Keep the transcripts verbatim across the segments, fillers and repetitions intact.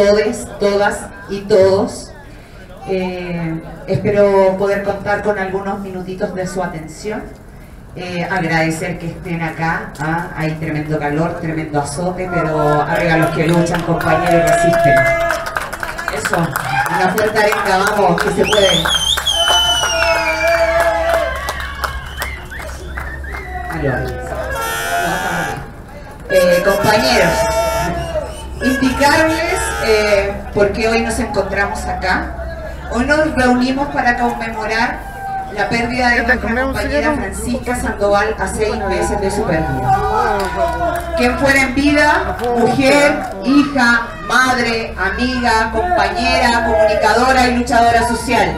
todes, todas y todos. Eh, espero poder contar con algunos minutitos de su atención. Eh, agradecer que estén acá. ¿Ah? Hay tremendo calor, tremendo azote, pero arriba los que luchan, compañeros, y resisten. Eso, una fuerte arenga, vamos, que se puede. Eh, compañeros, indicarles eh, por qué hoy nos encontramos acá. Hoy nos reunimos para conmemorar la pérdida de nuestra compañera Francisca Sandoval a seis meses de su pérdida. Quien fuera en vida, mujer, hija, madre, amiga, compañera, comunicadora y luchadora social.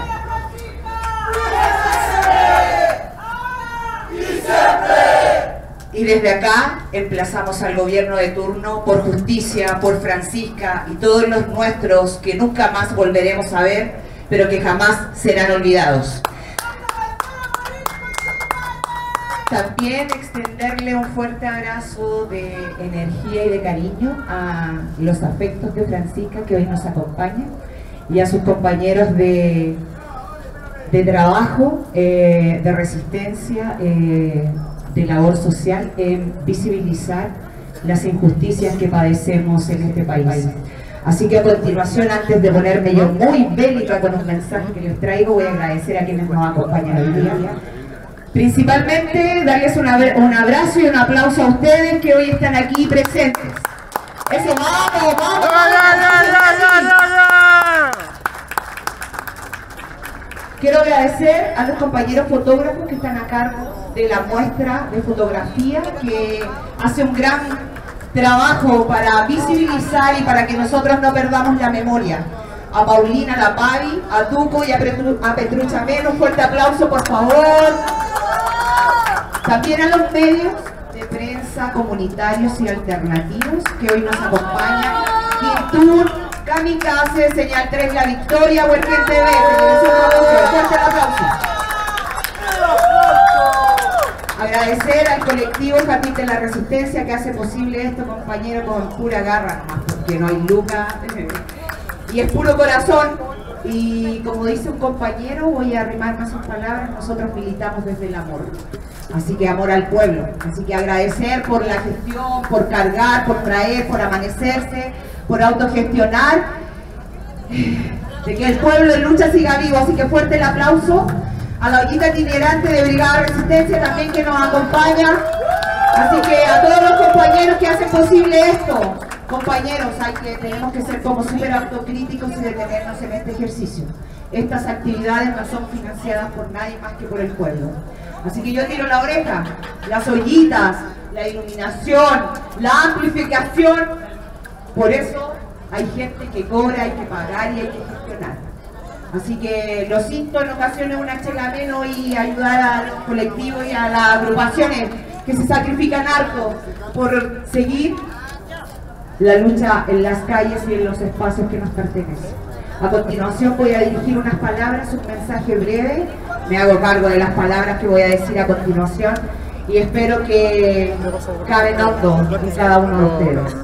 Y desde acá emplazamos al gobierno de turno por justicia, por Francisca y todos los nuestros que nunca más volveremos a ver, pero que jamás serán olvidados. También extenderle un fuerte abrazo de energía y de cariño a los afectos de Francisca que hoy nos acompañan y a sus compañeros de, de trabajo, eh, de resistencia, eh, de labor social en visibilizar las injusticias que padecemos en este país. Así que a continuación, antes de ponerme yo muy bélica con un mensaje que les traigo, voy a agradecer a quienes nos acompañan hoy día. Principalmente darles un abrazo y un aplauso a ustedes que hoy están aquí presentes. Eso, vamos, vamos. Quiero agradecer a los compañeros fotógrafos que están a cargo de la muestra de fotografía, que hace un gran trabajo para visibilizar y para que nosotros no perdamos la memoria. A Paulina Lapavi, a Tuco y a, Petru a Petrucha Meno, un fuerte aplauso por favor. También a los medios de prensa comunitarios y alternativos que hoy nos acompañan. Quintur, Kamikaze, Señal tres La Victoria, Huerquén T V, fuerte el aplauso. Agradecer al colectivo Jardín de la Resistencia que hace posible esto, compañero, con pura garra, porque no hay lucas y es puro corazón. Y como dice un compañero, voy a arrimar más sus palabras, nosotros militamos desde el amor. Así que amor al pueblo. Así que agradecer por la gestión, por cargar, por traer, por amanecerse, por autogestionar, de que el pueblo en lucha siga vivo. Así que fuerte el aplauso a la ollita itinerante de Brigada Resistencia también que nos acompaña. Así que a todos los compañeros que hacen posible esto. Compañeros, hay que, tenemos que ser como súper autocríticos y detenernos en este ejercicio. Estas actividades no son financiadas por nadie más que por el pueblo. Así que yo tiro la oreja, las ollitas, la iluminación, la amplificación. Por eso hay gente que cobra, hay que pagar y hay que gestionar. Así que lo siento en ocasiones una chela menos y ayudar a los colectivos y a las agrupaciones que se sacrifican harto por seguir la lucha en las calles y en los espacios que nos pertenecen. A continuación voy a dirigir unas palabras, un mensaje breve. Me hago cargo de las palabras que voy a decir a continuación y espero que caben hondo en cada uno de ustedes.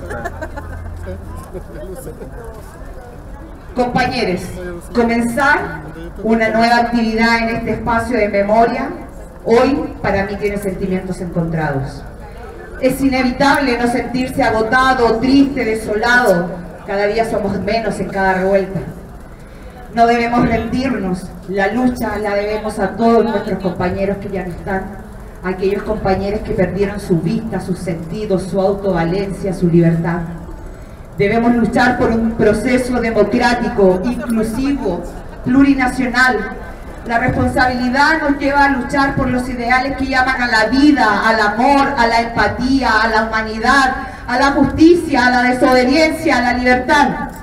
Compañeros, comenzar una nueva actividad en este espacio de memoria, hoy para mí tiene sentimientos encontrados. Es inevitable no sentirse agotado, triste, desolado. Cada día somos menos en cada revuelta. No debemos rendirnos. La lucha la debemos a todos nuestros compañeros que ya no están. A aquellos compañeros que perdieron su vista, sus sentidos, su autovalencia, su libertad. Debemos luchar por un proceso democrático, inclusivo, plurinacional. La responsabilidad nos lleva a luchar por los ideales que llaman a la vida, al amor, a la empatía, a la humanidad, a la justicia, a la desobediencia, a la libertad.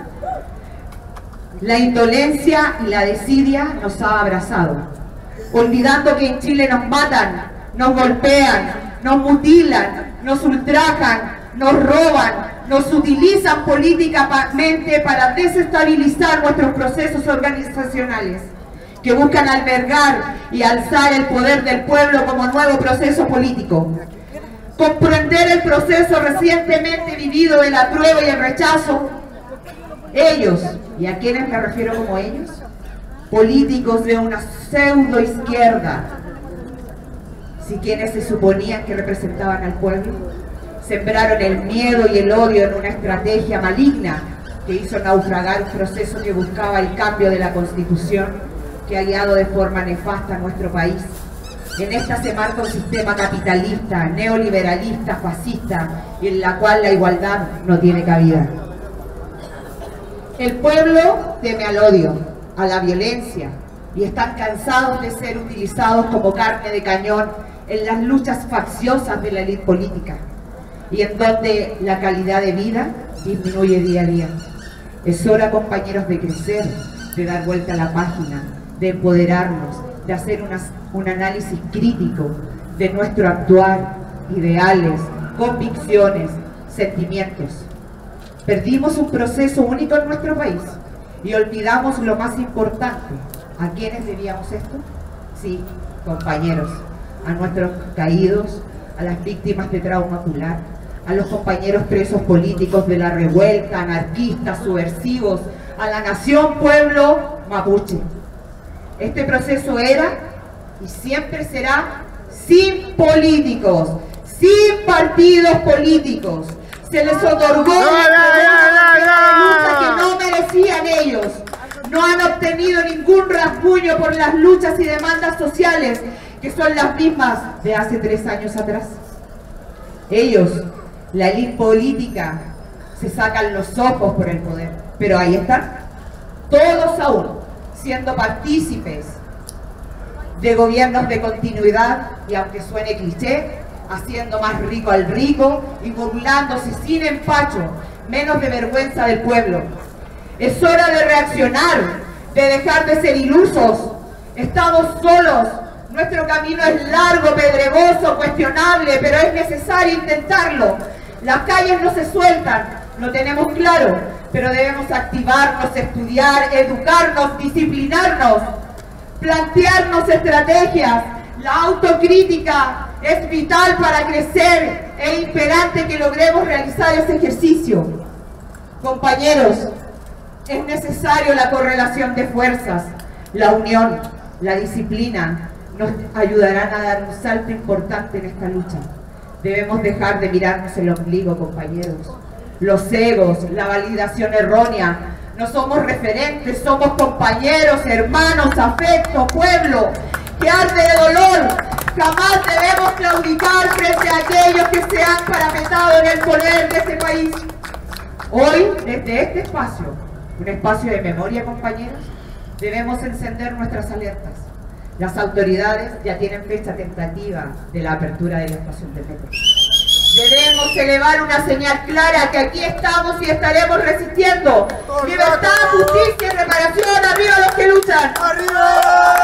La indolencia y la desidia nos ha abrazado, olvidando que en Chile nos matan, nos golpean, nos mutilan, nos ultrajan, nos roban, nos utilizan políticamente para desestabilizar nuestros procesos organizacionales, que buscan albergar y alzar el poder del pueblo como nuevo proceso político. Comprender el proceso recientemente vivido del apruebo y el rechazo Ellos, ¿y a quiénes me refiero como ellos? Políticos de una pseudo izquierda, si quienes se suponían que representaban al pueblo, sembraron el miedo y el odio en una estrategia maligna que hizo naufragar un proceso que buscaba el cambio de la Constitución, que ha guiado de forma nefasta a nuestro país. En esta se marca un sistema capitalista, neoliberalista, fascista, en la cual la igualdad no tiene cabida. El pueblo teme al odio, a la violencia, y están cansados de ser utilizados como carne de cañón en las luchas facciosas de la élite política, y en donde la calidad de vida disminuye día a día. Es hora, compañeros, de crecer, de dar vuelta a la página, de empoderarnos, de hacer unas, un análisis crítico de nuestro actuar, ideales, convicciones, sentimientos. Perdimos un proceso único en nuestro país y olvidamos lo más importante. ¿A quiénes debíamos esto? Sí, compañeros, a nuestros caídos, a las víctimas de trauma ocular, a los compañeros presos políticos de la revuelta, anarquistas, subversivos, a la nación pueblo mapuche. Este proceso era y siempre será sin políticos, sin partidos políticos. Se les otorgó una lucha que no merecían ellos. No han obtenido ningún rasguño por las luchas y demandas sociales, que son las mismas de hace tres años atrás. Ellos, la élite política, se sacan los ojos por el poder, pero ahí están, todos aún, siendo partícipes de gobiernos de continuidad, y aunque suene cliché, haciendo más rico al rico y burlándose sin empacho, menos de vergüenza del pueblo. Es hora de reaccionar, de dejar de ser ilusos. Estamos solos, nuestro camino es largo, pedregoso, cuestionable, pero es necesario intentarlo. Las calles no se sueltan, lo tenemos claro, pero debemos activarnos, estudiar, educarnos, disciplinarnos, plantearnos estrategias. La autocrítica es vital para crecer, es imperante que logremos realizar ese ejercicio. Compañeros, es necesario la correlación de fuerzas, la unión, la disciplina nos ayudarán a dar un salto importante en esta lucha. Debemos dejar de mirarnos el ombligo, compañeros. Los egos, la validación errónea. No somos referentes, somos compañeros, hermanos, afecto, pueblo, que arde de dolor. Jamás debemos claudicar frente a aquellos que se han parametado en el poder de este país. Hoy, desde este espacio, un espacio de memoria, compañeros, debemos encender nuestras alertas. Las autoridades ya tienen fecha tentativa de la apertura de la estación de metro. Debemos elevar una señal clara que aquí estamos y estaremos resistiendo. Libertad, justicia y reparación. ¡Arriba los que luchan! ¡Arriba!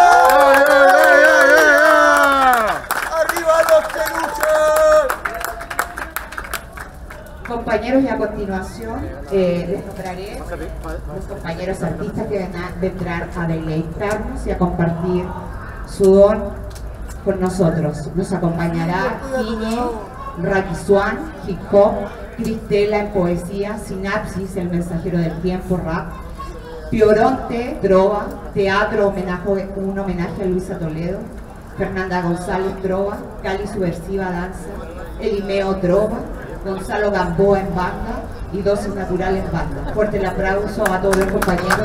¡Arriba los que luchan! Compañeros, y a continuación eh, les nombraré los compañeros artistas que vendrán a deleitarnos y a compartir su don con nosotros. Nos acompañará Quiñe, Raki Swan, hip hop, Cristela en poesía, Sinapsis, el mensajero del tiempo, rap, Pioronte, trova, teatro, homenaje, un homenaje a Luisa Toledo, Fernanda González, trova, Cali subversiva, danza, Elimeo, trova, Gonzalo Gamboa en banda y Dosis Natural en banda. Fuerte el aplauso a todos los compañeros.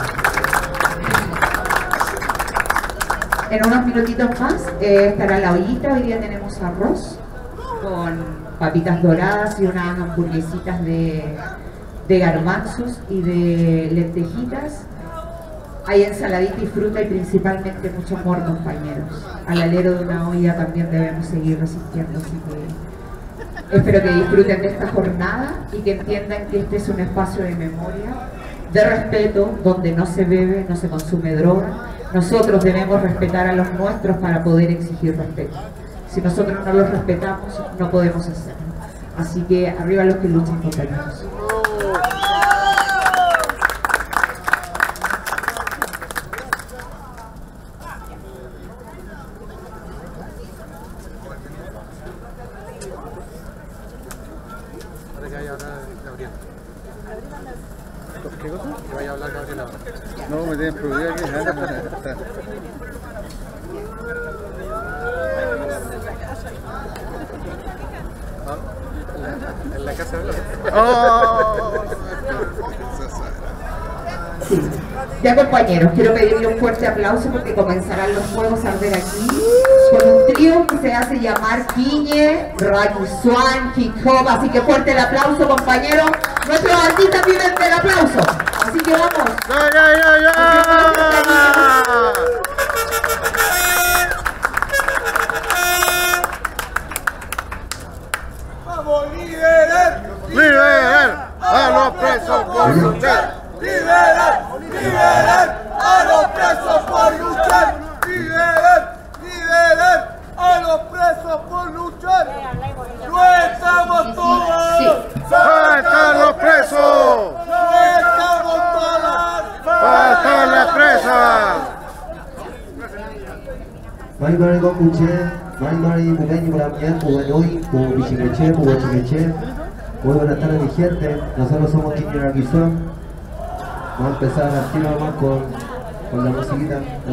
En unos minutitos más eh, estará la ollita. Hoy día tenemos arroz con papitas doradas y unas hamburguesitas de, de garbanzos y de lentejitas. Hay ensaladita y fruta y principalmente mucho amor, compañeros. Al alero de una olla también debemos seguir resistiendo, así que espero que disfruten de esta jornada y que entiendan que este es un espacio de memoria, de respeto, donde no se bebe, no se consume droga. Nosotros debemos respetar a los nuestros para poder exigir respeto. Si nosotros no los respetamos, no podemos hacerlo. Así que arriba los que luchan, compañeros. ¿Qué cosa? No, me tienen prohibido aquí. En la casa de los... ¡Oh! Sí. Ya, compañeros, quiero pedirle un fuerte aplauso porque comenzarán los fuegos a arder aquí con un trío que se hace llamar Quiñe, Rayu Swan, Hip Hop. Así que fuerte el aplauso, compañeros. Nuestros artistas viven del aplauso. Así que vamos. ¡Ya, ya, ya, ya! ¡Vamos, liberar! ¡Liberar a los presos por luchar! ¡Liberar! ¡Liberar a los presos por luchar! ¡Liberar! ¡Liberar a los presos por luchar! ¡No estamos todos! ¡Faltan los presos! ¡No estamos todas! ¡Faltan las presas! 말말 건구체 말말이 무벤이 브라미안 무벤오이 무비시게체 무비시게che. Muy buenas tardes, mi gente. Nosotros somos Quiñe Raguizón. Vamos a empezar a tiro más con, con la musiquita.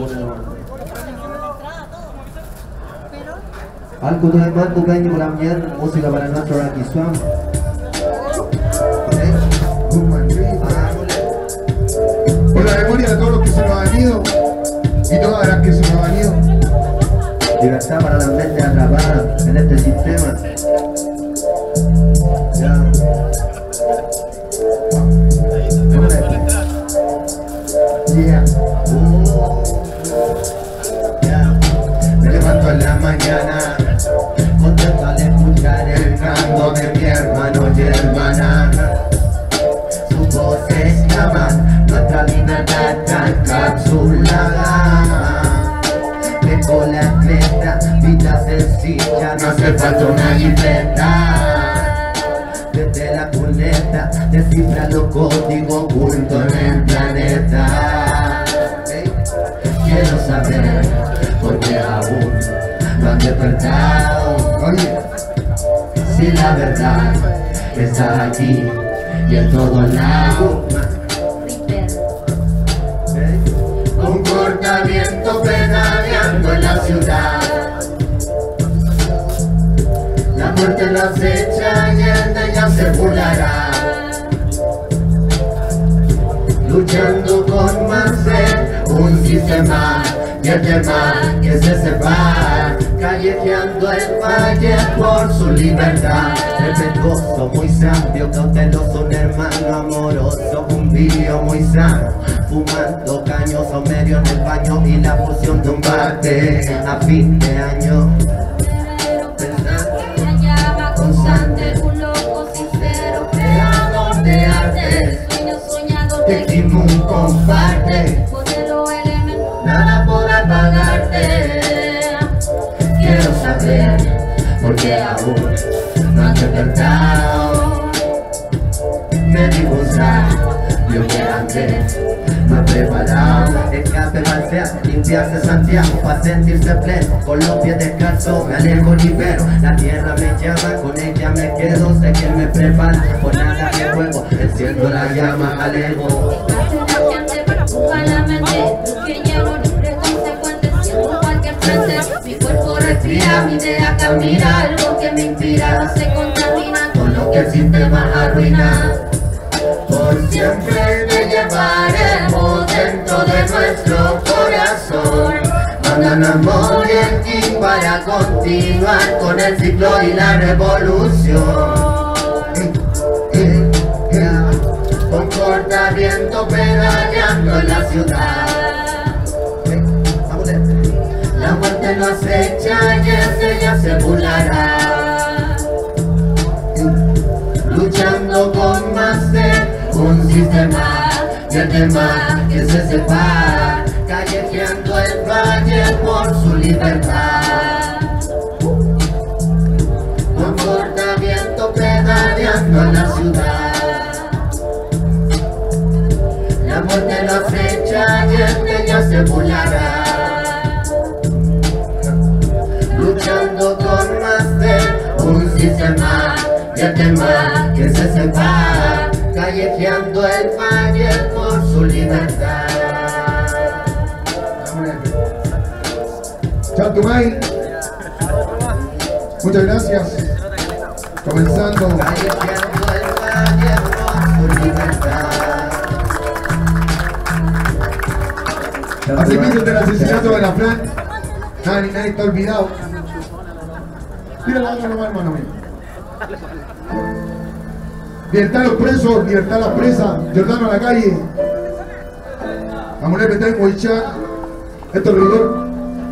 Algo de más muben이 브라미안 música para nuestro Raguizón. Por la memoria de todos los que se nos han ido y todas las que se nos han ido. Libertad para las mentes atrapadas en este sistema. Ya. Yeah. Uh. Yeah. Me levanto en la mañana contento al escuchar el canto de mi hermano y hermana. Sus voces llaman nuestra libertad tan encapsulada. Con la cresta, vida sencilla, no hace falta una libreta. Desde la culeta, descifra los códigos ocultos en el planeta. Hey. Quiero saber por qué aún no han despertado. Oye, si la verdad está aquí y en todos lados. Comportamiento pedaleando en la ciudad. La muerte lo acecha y el de ella se burlará. Luchando con más sed, un sistema y el tema que se separa. Callejeando el valle por su libertad. Respetuoso, muy sabio, cauteloso, un hermano amoroso, un vídeo muy sano. Fumando cañoso medio en el baño y la fusión de un bate a fin de año. Una llama constante, un loco sincero, creador de arte, sueño soñador que Kimun comparte. Modelo elemento, Nada podrá pagarte. Quiero saber por qué aún no han despertado. Me digo yo que antes más preparado. Escape balsea, limpiarse Santiago para sentirse pleno. Con los pies descalzos me alejo, libero. La tierra me llama, con ella me quedo. Sé que me prepara, por nada me juego. Enciendo la llama al ego. busca la mente, que lleno libre, consecuente, siendo cualquier frente. Mi cuerpo respira, mi idea camina, algo que me inspira no se contamina con lo que el sistema arruina. Por siempre te llevaremos dentro de nuestro corazón. Mandan amor y el ki para continuar con el ciclo y la revolución. Comportamiento pedaleando en la ciudad. La muerte nos echa y en ella se burlará. Luchando con más sed, un sistema y el tema que se separa. Callejeando el valle por su libertad. Comportamiento pedaleando en la ciudad. La muerte nos echa y en ella se burlará. Luchando con más sed, un sistema y el tema que se separa. Callejeando el valle por su libertad. Chantumay. Muchas gracias. Comenzando. Hace meses del asesinato de la Fran. Nadie, nadie está olvidado. Mira la otra nomás, hermano mío. Libertad a los presos, libertad a las presas. Jordano a la calle. Amulet Betén, Moichan. Esto es rigor.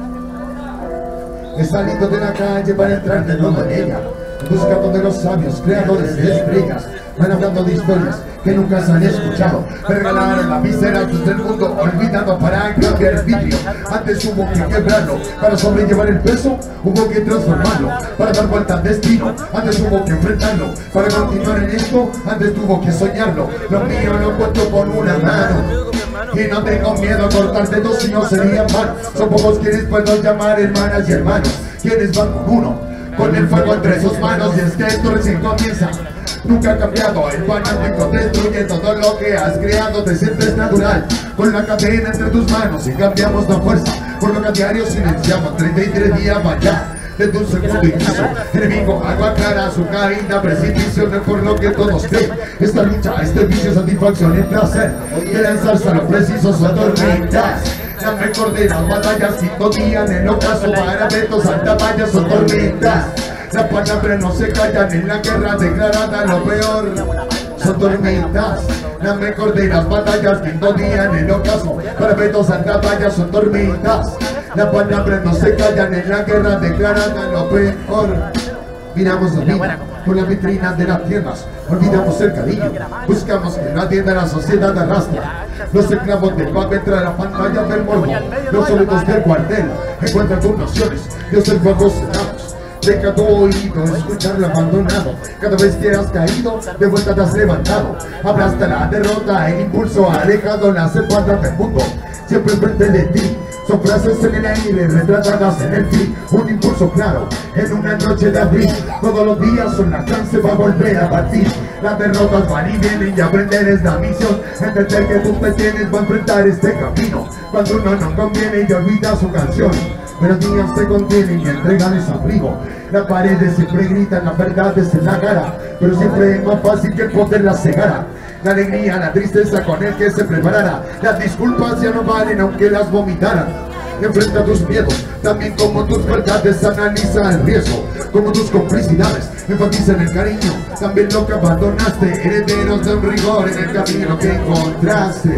He salido de la calle para entrar de nuevo en ella, buscando de los sabios, creadores de estrellas. Van hablando de historias que nunca se han escuchado. Me regalaron la visera del mundo, olvidado para cambiar el vidrio. Antes hubo que quebrarlo, para sobrellevar el peso hubo que transformarlo, para dar vuelta al destino. Antes hubo que enfrentarlo, para continuar en esto antes tuvo que soñarlo. Lo mío lo cuento con una mano y no tengo miedo a cortar dedos si no sería malo. Son pocos quienes puedo llamar hermanas y hermanos, quienes van con uno, con el fuego entre sus manos. Y es que esto recién comienza. Nunca ha cambiado, el fanático destruye todo lo que has creado. Te sientes natural, con la cadena entre tus manos. Y cambiamos la fuerza, por lo que a diario silenciamos. treinta y tres días para allá, desde un segundo inicio. Enemigo, agua clara, su caída, precipicio. No es por lo que todos creen. Esta lucha, este vicio, satisfacción y placer de lanzarse a lo preciso son tormentas. La mejor de las batallas, cinco días en el ocaso, para vetos, alta valla, son tormentas. Las palabras no se callan en la guerra declarada, lo peor son tormentas. La mejor de las batallas, quinto día en el ocaso, para vetos, alta valla, son tormentas. Las palabras no se callan en la guerra declarada, lo peor. Miramos la vida por las vitrinas de las tiendas, olvidamos el cariño, buscamos que la tienda la sociedad arrastra. Los esclavos del papel traen la pantalla del morbo, los sólidos del cuartel encuentran tus nociones, Dios el fuego cerramos. Deja tu oído, escucharlo abandonado. Cada vez que has caído, de vuelta te has levantado. Aplasta la derrota, el impulso ha alejado las espaldas del mundo. Siempre enfrente de ti, son frases en el aire, retratadas en el fin. Un impulso claro, en una noche de abril. Todos los días son la chance para volver a partir. Las derrotas van y vienen y aprender es la misión. Entender que tú te tienes para enfrentar este camino. Cuando uno no conviene y olvida su canción, pero días se contienen y entregan ese abrigo. Las paredes siempre gritan las verdades en la cara, pero siempre es más fácil que poderla cegar. La alegría, la tristeza con el que se preparara. Las disculpas ya no valen aunque las vomitaran. Enfrenta tus miedos, también como tus verdades. Analiza el riesgo, como tus complicidades. Enfatiza en el cariño, también lo que abandonaste. Herederos de un rigor en el camino que encontraste.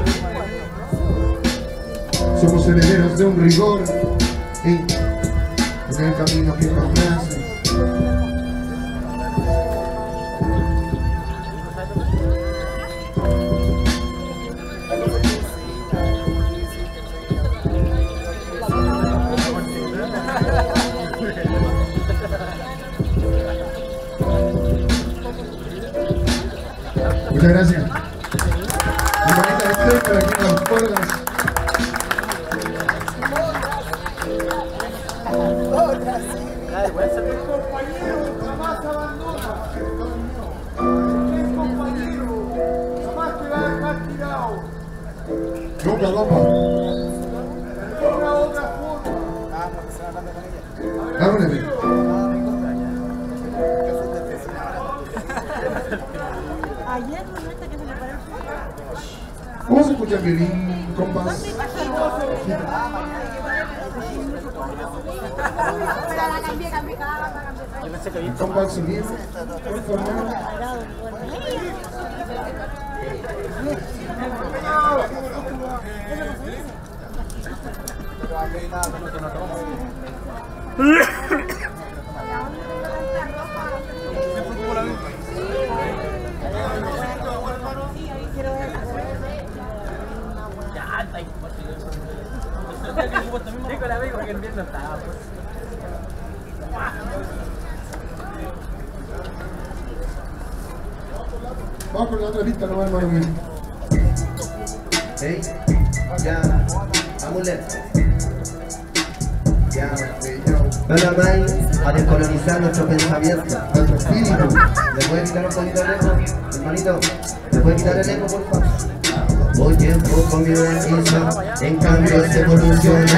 Somos herederos de un rigor en el camino que encontraste. Muchas gracias. Mi bonita Esther, por aquí en las cuerdas. El compañero jamás abandona. El compañero jamás te va a dejar tirado. Nunca, compa. De una u otra forma. Hábleme. ¿Cómo se escucha el violín, compas? Compas, su bien, por favor. Vamos con la otra lista, no va, hermano mío. Hey, ya, Amulet. Ya, Panamá a descolonizar nuestro pensamiento, nuestro espíritu. ¿Le puede quitar un poquito el eco, hermanito? ¿Le puede quitar el eco, por favor? Voy tiempo con mi bendición, en cambio es evolucionar.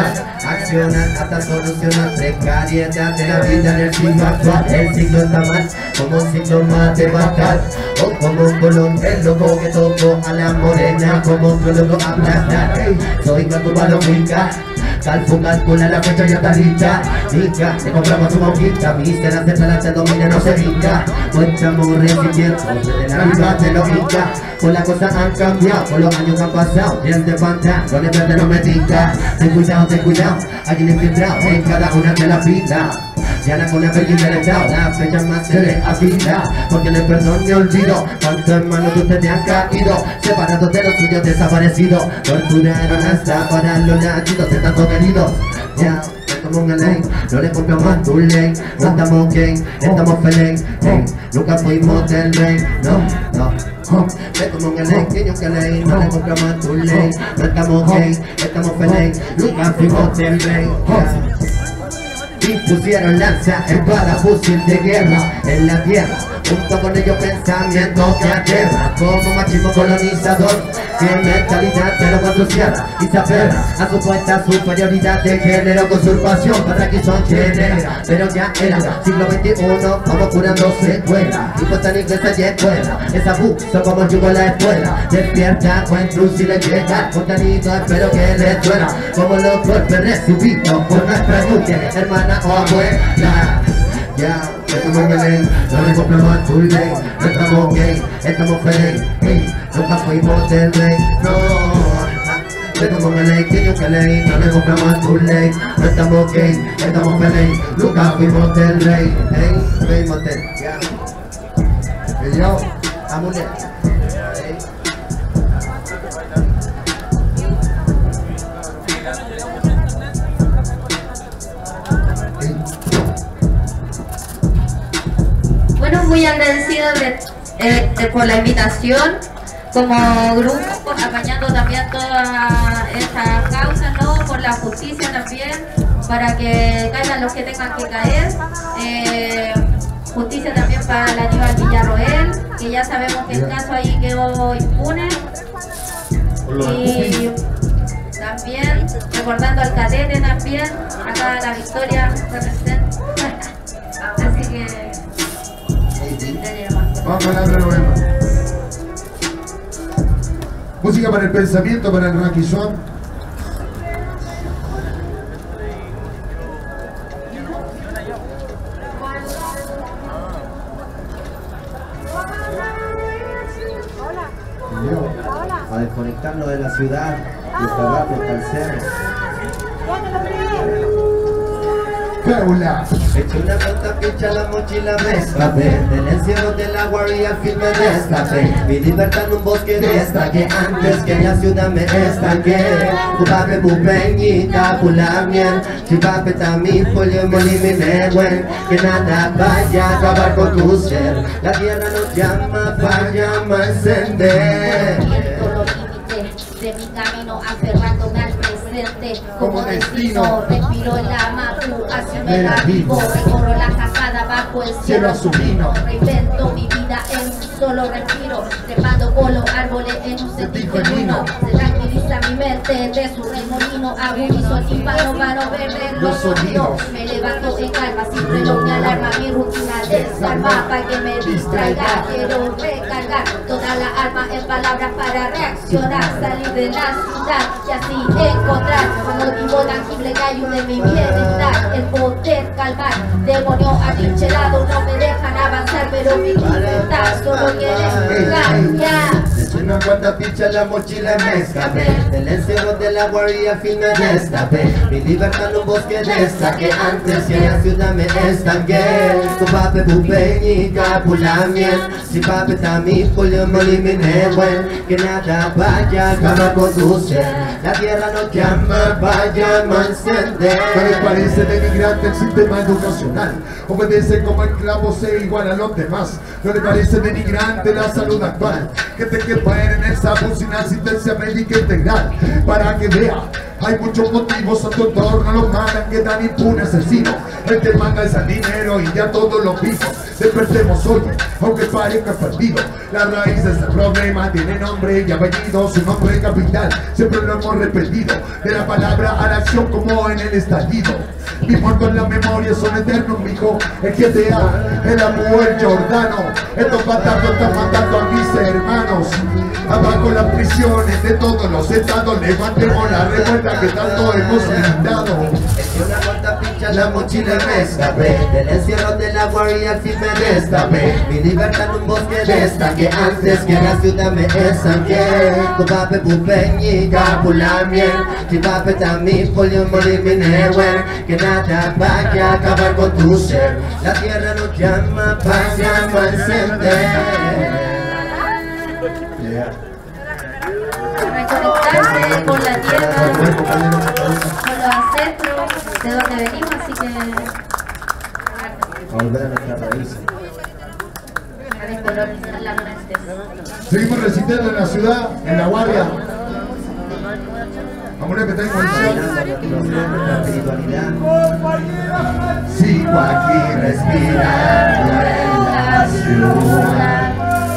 accionar hasta solucionar precariedad de la vida en el siglo actual. El siglo está mal, como un siglo más de bajar, o como un colón, el loco que tocó a la morena, como un loco aplastar. Soy gato para los finca, calfo, calcula la fecha y está lista. Mica, le compramos su boquita, mísera de talante domina, no se hinca. Muestras resistimiento, desde la vida de los incas. Con las cosas han cambiado, con los años han pasado. Y el de pantalla, no le verde no me tinca. Ten cuidado, ten cuidado, hay un infiltrado en cada una de las vidas. Ya la con la película del estado, la fecha más se le afila. Porque el perdón me olvido, cuántos hermanos de ustedes han caído, separados de los suyos desaparecidos. Torturaron hasta para los latidos de tantos queridos. Ya, como una ley, no le compramos a tu ley. No estamos gay, estamos feliz, hey. Nunca fuimos del rey, no, no. Me como una ley, que yo que ley, no le compramos a tu ley. No estamos gay, estamos feliz, nunca fuimos del rey, yeah. Impusieron lanza, espada, fusil de guerra en la tierra, junto con ellos pensamientos que aterran, como machismo colonizador, que mentalidad de lo construcciona y se aferra a supuesta superioridad de género, con usurpación para que son genera, pero ya era siglo veintiuno, vamos curando secuelas, impuesta en inglesa y escuela, es abuso como el yugo en la escuela, despierta, encuentro un silencio llegar, contenido, espero que les duela, como los golpes recibidos por nuestra mujer, hermana o abuela. Ya, estamos en ley, no le compramos a tu ley. No estamos gay, estamos feliz, hey. Nunca fuimos del rey, no. Estamos en ley, que yo que ley, no le compramos a tu ley. No estamos gay, estamos feliz, nunca fuimos del rey, hey. Rey Motel, ya. Y yo, amulet, hey. Bueno, muy agradecida de, eh, de, por la invitación como grupo, apañando también toda esta causa, ¿no? Por la justicia también, para que caigan los que tengan que caer. Eh, justicia también para la Aníbal Villarroel, que ya sabemos que el caso ahí quedó impune. Y también recordando al cadete también, acá la Victoria representa. Así que vamos a la novena. Música para el pensamiento, para el Rocky Swan. A desconectarnos de la ciudad y escapar por el cerro. Paula. Eché una cuanta pincha, la mochila me escapé del encierro del agua y al fin me destapé. Mi libertad en un bosque destaqué antes que la ciudad me estanqué. Cupape, pupeñita, pula miel, chipape, tamí, polio, molí, mi neguen. Que nada vaya a acabar con tu ser. La tierra nos llama, vaya a encender. De mi camino aferrándome al presente como destino, respiro el amapu, así me la vivo, recorro la cascada bajo el cielo azulino, reinvento mi vida en un solo respiro, trepando por los árboles en un sentido genuino, se tranquiliza mi mente de su remolino, agonizo el tímpano para no perder los sonidos, me levanto en calma sin reloj ni alarma, mi rutina desarma para que me distraiga, quiero recargar toda la alma en palabras para reaccionar, salir de la ciudad y así encontrar un motivo tangible que ayude mi bienestar, el poder calmar demonio atrincherado, no me dejan avanzar pero mi libertad solo quiere cambiar. Una cuanta pincha en la mochila me escapé del encierro de la guardia, al fin me destapé. Mi libertad en un bosque destaqué antes que la ciudad me estanqué. Tu pape, pupeñica, pula miel, si pape, tamí, polio, molí, mi neguen. Que nada vaya a acabar con tu ser. La tierra nos llama, vaya a encender. ¿Qué les parece denigrante el sistema educacional? Obedece como esclavo, sé igual a los demás. ¿No le parece denigrante la salud actual? Que te que en esa bocina asistencia médica integral para que vea Hay muchos motivos a tu entorno, los malas quedan impune asesino. El que manda es al dinero y ya todos los vivos. Despertemos hoy, aunque parezca perdido. La raíz de este problema tiene nombre y apellido, su nombre capital, siempre lo hemos repetido. De la palabra a la acción como en el estallido. Mis muertos en la memoria son eternos, mijo. El G T A, el Abu, el Jordano. Estos bastardos están matando a mis hermanos. Abajo las prisiones de todos los estados. Levantemos la revuelta que tanto hemos gritado. Eché una vuelta, pincha la mochila y me escapé del encierro de la guardia, al fin me destapé. Mi libertad en un bosque destaqué antes que la ciudad me estanqué. Kubape pupeñi, kapulamien, chipape tami, polio morir mi newer. Que nada vaya a acabar con tu ser. La tierra nos llama, pasamos a encender. Reconectarse con la tierra, con los ancestros, de donde venimos, así que A volver a nuestra raíz. a descolonizar la mente. Seguimos resistiendo en la ciudad, en la guardia. Vamos a repetir con Nuestra espiritualidad. sigo aquí respirando en la ciudad,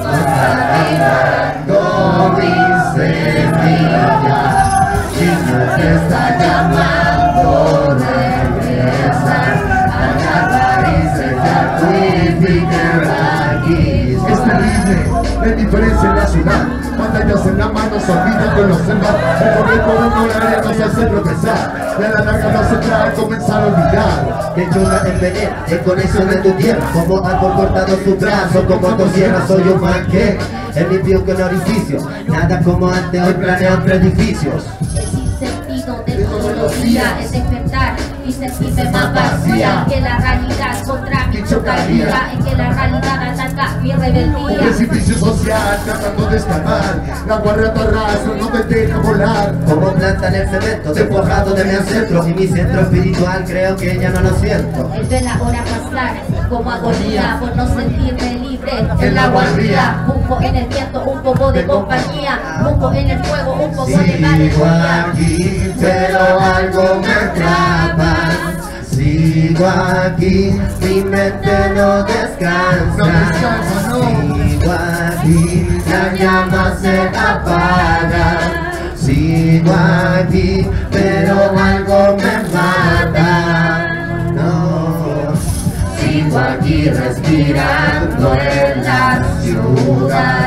contaminando mi semilla. Niño que está llamando regresar a las raíces de aquí. Es terrible la indiferencia en la ciudad. Pantallas en la mano se olvidan de los selvas. El correr por un horario nos hace tropezar. De la larga nos entra a comenzar a olvidar. Que yo la envenena, el conexión de tu tierra. Como árbol cortado su brazo, como tu tierra soy un manque. El limpio que el orificio, nada como antes, hoy planeo entre edificios. El sinsentido de todos los días es despertar y sentirme más vacía. Que la realidad contra mi chocaría, en que la realidad ataca mi Un rebeldía. precipicio social tratando de escapar. La guardia te arrastra, no te deja volar. Como planta en el cemento, despojado de mi ancestro. Y mi centro espiritual creo que ya no lo siento. El ver la hora pasar como agonía por no sentirme libre En la guardia. Busco en el viento un poco de compañía, busco en el fuego un poco de Sigo valentía. aquí, pero algo me atrapa. Sigo aquí, mi mente no descansa. No descansa, no. Sigo aquí, la llama se apaga. Sigo aquí, pero algo me mata. No. Sigo aquí respirando en la ciudad,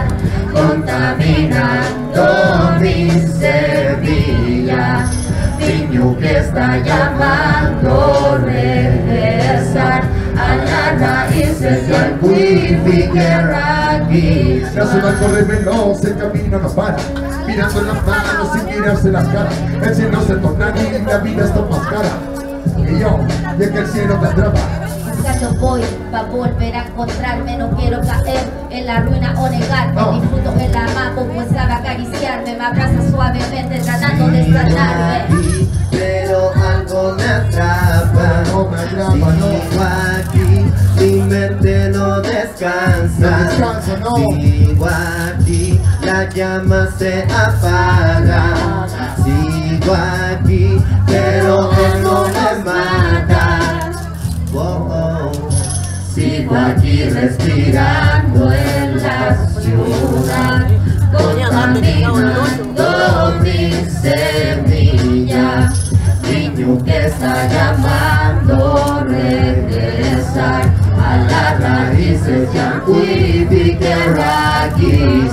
contaminando mi semilla. Niño que está llamando regresar a las raíces del Huipiquiraqui. La ciudad corre veloz, el camino no para. Mirando en las manos sin mirarse las caras. El cielo se torna gris, la vida está más cara. Y yo, y es que el cielo te atrapa. Buscando voy pa' volver a encontrarme. No quiero caer en la ruina o negarme. No. Disfruto el amago, pues sabe acariciarme. Me abraza suavemente tratando de sanarme. Aquí, pero algo me atrapa. No me atrapa, no. Sigo aquí, mi mente no descansa. No descansa, no. Sigo aquí, la llama se apaga. Sigo aquí, pero algo me mata. Oh, oh. Sigo aquí respirando en la ciudad, contaminando mi semilla. Niño que está llamando regresar a las raíces de Huipiquiraqui.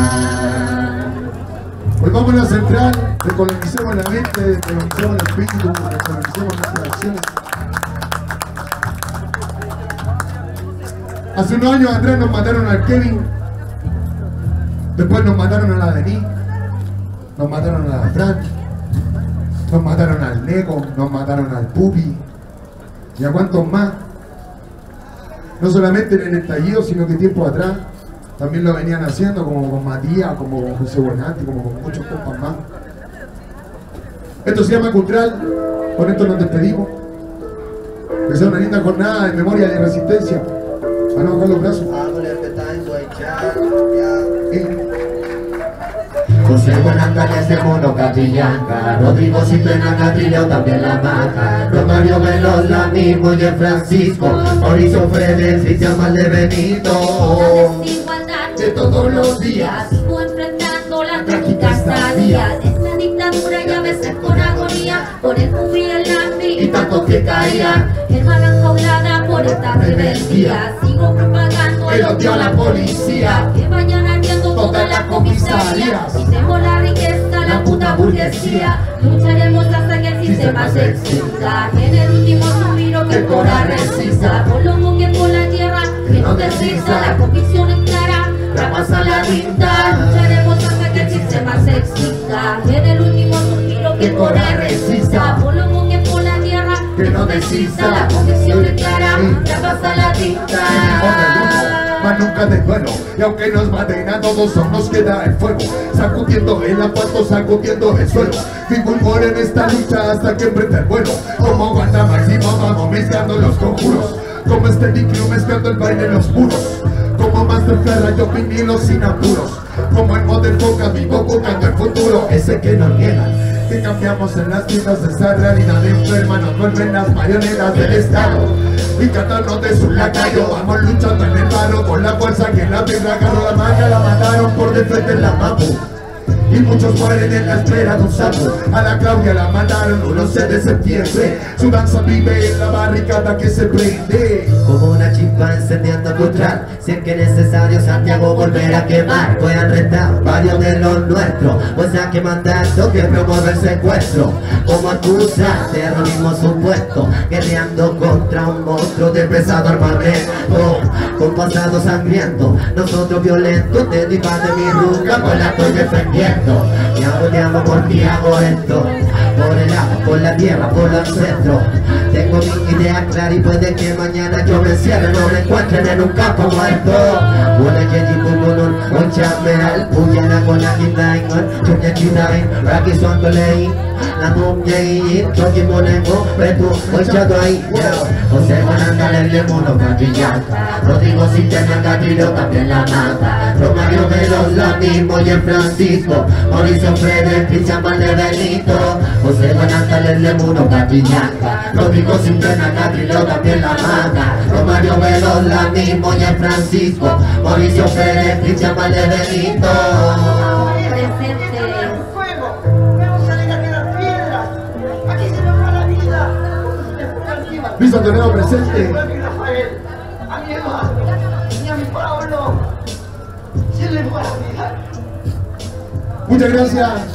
Volvamos a la central, recolonicemos la mente, recolonicemos el espíritu, recolonicemos nuestras acciones. Hace unos años atrás nos mataron al Kevin, después nos mataron a la Denis, nos mataron a la Fran, nos mataron al Lego, nos mataron al Pupi, y a cuántos más. No solamente en el estallido, sino que tiempo atrás también lo venían haciendo, como con Matías, como con José Bonanti, como con muchos compas más. Esto se llama Cultural, con esto nos despedimos. Que sea una linda jornada en memoria de resistencia. Van a bajar los brazos. Hágale, que está en Guaychán, ya. Eh. José Buenandales de Mono Catrillanca, Rodrigo Ciplena Catrileo también la maca, Romario Veloz la mismo y el Francisco, Mauricio Fredes, Cristian Valdebenito. La desigualdad De todos los días, sigo enfrentando la trágica estadía de esta dictadura y a veces con agonía, por el Q y el AMBI y tanto que caían, hermana enjaulada por esta rebeldía. Sigo propagando el odio a la policía, que vayan ardiendo todas las comisarias. Quitemos la riqueza, la puta burguesía, lucharemos hasta que el sistema se extinga. En el último suspiro que Cora resista, por lo que por la tierra que no desista, la convicción es clara, la pasa la tinta. Lucharemos hasta que el sistema se extinga. En el último suspiro que Cora resista, por lo que por la tierra que no desista, la convicción es clara, la pasa la tinta. Mas nunca de duelo, y aunque nos maten a todos aún nos queda el fuego, sacudiendo el asfalto, sacudiendo el suelo, figuror en esta lucha hasta que emprenda el vuelo, como Wanda Máximo vamos mezclando los conjuros, como este Crew mezclando el baile en los muros, como Master Ferra yo vinilo sin apuros, como el model Boca vivo buscando el futuro, ese que nos niegan, que cambiamos en las tiendas esa realidad enferma, nos vuelven las marionetas del Estado. Y catarnos de su lacayo, vamos luchando en el barro con la fuerza que la piedra agarró la manga, la mataron por defender la mapu. Y muchos mueren en la espera de un sapo. A la Claudia la mataron un once de septiembre. Su danza vive en la barricada que se prende. Como una chispa encendiendo Cutral, si es que es necesario Santiago volver a quemar. Voy a retar varios de los nuestros, pues a que mandando que promueve el secuestro. Como excusa, terrorismo supuesto, guerreando contra un monstruo de pesado armamento, con pasado sangriento, nosotros violentos, te diva de mi ruca, pues la estoy defendiendo. Y apoyamos por ti hago esto, por el agua, por la tierra, por los centros. Tengo mi idea clara y puede que mañana yo me encierre, no me encuentren en un campo muerto. Una que jipumunun, un chameal, puyana con la kindaingon, chunya chinain, raki son dolei, la mumya y choki monengo, petu, un chadoai, José Buenandales de Mono Catrillanca, Rodrigo Ciplena Catrileo también la mata, Romario Veloz la mismo y el Francisco, Mauricio Fredes, Cristian Valdebenito, José Buenandales de Mono Catrillanca, Rodrigo Ciplena Catrileo también la mata, Romario Veloz la mismo y el Francisco, Mauricio Fredes, Cristian Valdebenito. Presente. Fuego, vamos a dejar que las piedras. Aquí se nos va la vida. Se fue encima. Luis Antonio presente. A mi Rafael, a mi Eduardo, y a mi Pablo. Se les va la vida. Muchas gracias.